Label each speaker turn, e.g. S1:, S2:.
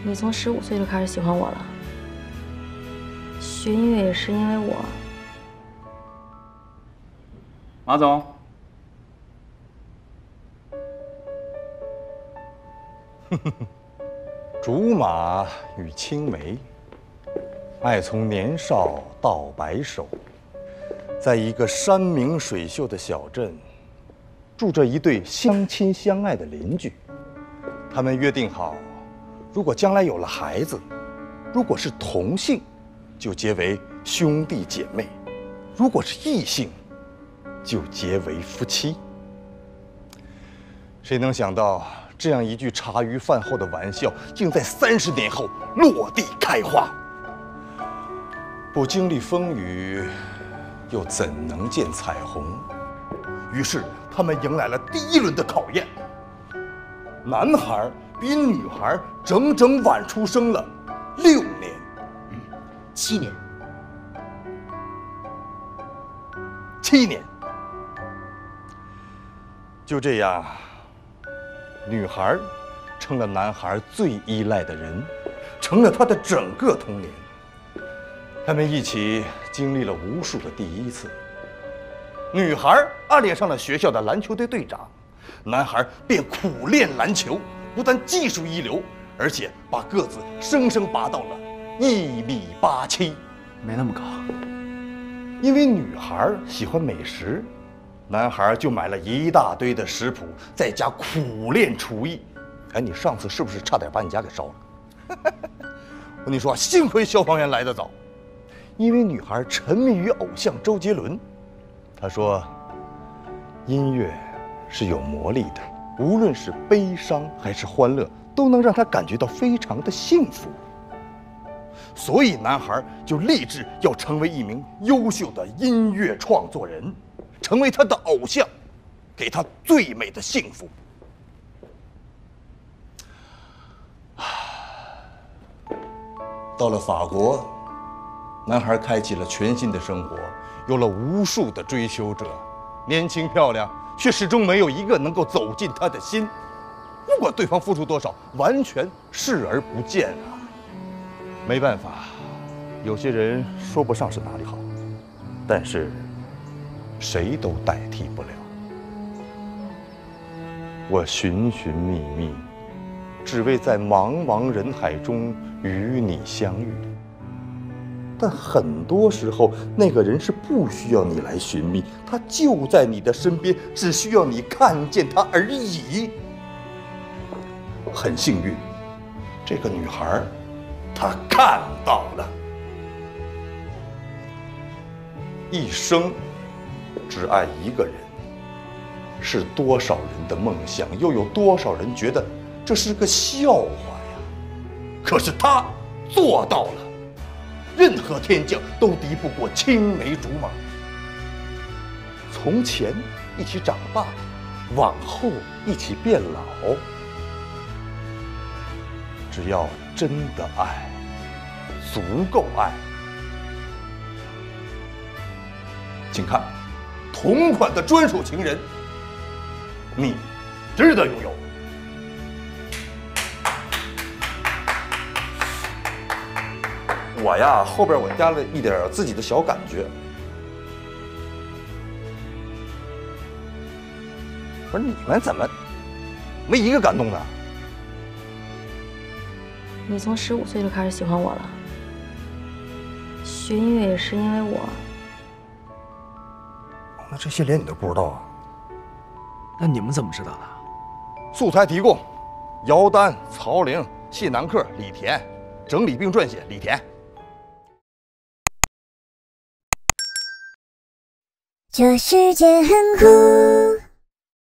S1: 你从15岁就开始喜欢我了，学音乐也是因为我。
S2: 马总，
S3: 竹马与青梅，爱从年少到白首。在一个山明水秀的小镇，住着一对相亲相爱的邻居。他们约定好，如果将来有了孩子，如果是同性，就结为兄弟姐妹；如果是异性，就结为夫妻。谁能想到，这样一句茶余饭后的玩笑，竟在30年后落地开花？不经历风雨，又怎能见彩虹？于是，他们迎来了第1轮的考验。男孩比女孩整整晚出生了6年
S4: ，7年
S3: ，7年。就这样，女孩成了男孩最依赖的人，成了他的整个童年。他们一起经历了无数个第一次。女孩暗恋上了学校的篮球队队长，男孩便苦练篮球，不但技术一流，而且把个子生生拔到了1.87米，
S2: 没那么高。
S3: 因为女孩喜欢美食，男孩就买了一大堆的食谱，在家苦练厨艺。哎，你上次是不是差点把你家给烧了？我跟你说，幸亏消防员来得早。因为女孩沉迷于偶像周杰伦，她说，音乐是有魔力的，无论是悲伤还是欢乐，都能让她感觉到非常的幸福。所以男孩就立志要成为一名优秀的音乐创作人，成为他的偶像，给他最美的幸福。到了法国，男孩开启了全新的生活，有了无数的追求者，年轻漂亮，却始终没有一个能够走进他的心。不管对方付出多少，完全视而不见啊！没办法，有些人说不上是哪里好，但是谁都代替不了。我寻寻觅觅，只为在茫茫人海中与你相遇。但很多时候，那个人是不需要你来寻觅，他就在你的身边，只需要你看见他而已。很幸运，这个女孩，她看到了。一生只爱一个人，是多少人的梦想，又有多少人觉得这是个笑话呀？可是她做到了。任何天将都敌不过青梅竹马。从前一起长大，往后一起变老。只要真的爱，足够爱，请看，同款的专属情人，你值得拥有。我呀，后边我加了一点自己的小感觉。不是你们怎么没一个感动的？
S1: 你从15岁就开始喜欢我了，学音乐也是因为我。
S3: 那这些连你都不知道啊？
S2: 那你们怎么知道的？
S3: 素材提供：姚丹、曹玲、谢南克、李田，整理并撰写李田。
S5: 这世界很酷。